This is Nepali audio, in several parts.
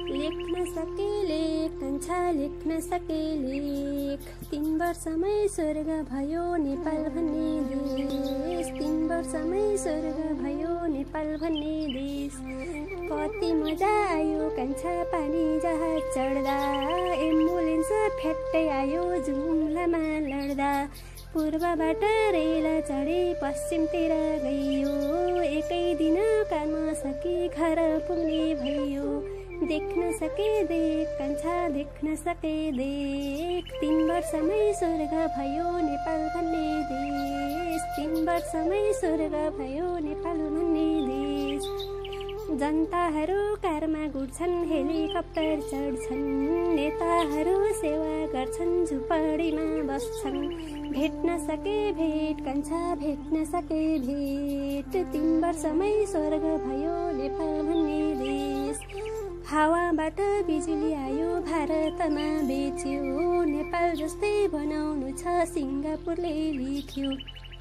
लेख्न सके लेख कान्छा लेख्न सके लेख 3 वर्षमै स्वर्ग भयो नेपाल भन्ने देश 3 वर्षमै स्वर्ग भयो नेपाल भन्ने देश कति मजा आयो कान्छा पानी जहाज चढ्दा एम्बुलेन्स फ्याट्टै आयो जुम्लामा लड्दा पूर्वबाट रेल चढी पश्चिमतिर गइयो एकै दिन कानमा सकी घर पुग्ने भयो देख्न सके देख कान्छा देख्न सके देख 3 वर्षमै स्वर्ग भयो नेपाल भन्ने देश 3 वर्षमै स्वर्ग भयो नेपाल भन्ने देश जनताहरू कारमा गुड्छन् हेलिकप्टर चढ्छन् नेताहरू सेवा गर्छन् झुपडीमा बस्छन् भेट्न सके भेट कान्छा भेट्न सके भेट 3 वर्षमै स्वर्ग भयो नेपाल भन्ने देश हावाबाट बिजुली आयो भारतमा बेच्यो नेपाल जस्तै बनाउनु छ सिङ्गापुरले लेख्यो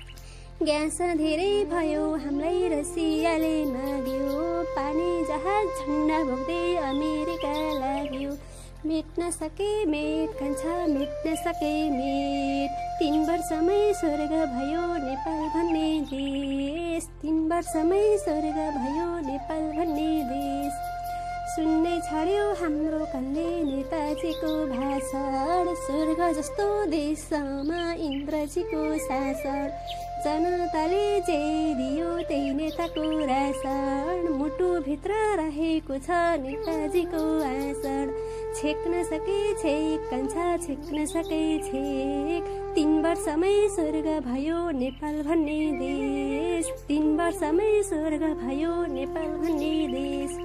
ग्यास धेरै भयो हामीलाई रसियाले माग्यो पानी जहाज झन्डा बोक्दै अमेरिका लाग्यो मेट्न सके मेट कान्छा मेट्न सके मेट 3 वर्षमै स्वर्ग भयो नेपाल भन्ने देश 3 वर्षमै स्वर्ग भयो नेपाल भन्ने देश सुन्नै छाड्यो हाम्रो कानले नेताजीको भाषण स्वर्ग जस्तो देशमा इन्द्रजीको शासन जनताले जे दियो त्यही नेताको राशन मुटुभित्र रहेको छ नेताजीको आसन छेक्न सके छेक कान्छा छेक्न सके छेक 3 वर्षमै स्वर्ग भयो नेपाल भन्ने देश 3 वर्षमै स्वर्ग भयो नेपाल भन्ने देश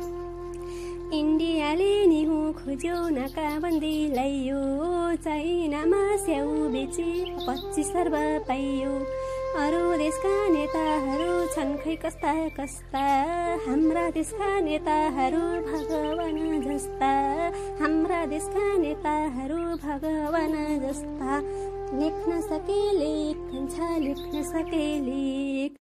इन्डियाले निहु खोज्यो नाकाबन्दी ल्यायो चाइनामा स्याउ बेची 25 अर्ब पाइयो अरू देशका नेताहरू छन् खै कस्ता कस्ता हाम्रा देशका नेताहरू भगवान जस्ता हाम्रा देशका नेताहरू भगवान जस्ता लेख्न सके लेख कान्छा लेख्न सके लेख